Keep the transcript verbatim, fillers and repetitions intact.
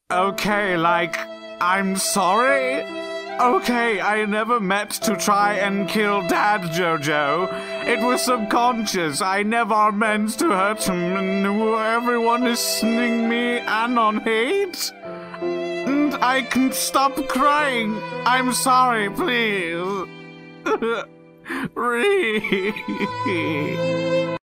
Okay, like, I'm sorry? Okay, I never meant to try and kill Dad, Jojo. It was subconscious. I never meant to hurt him, and everyone is listening me and on hate. And I can stop crying. I'm sorry, please. Really.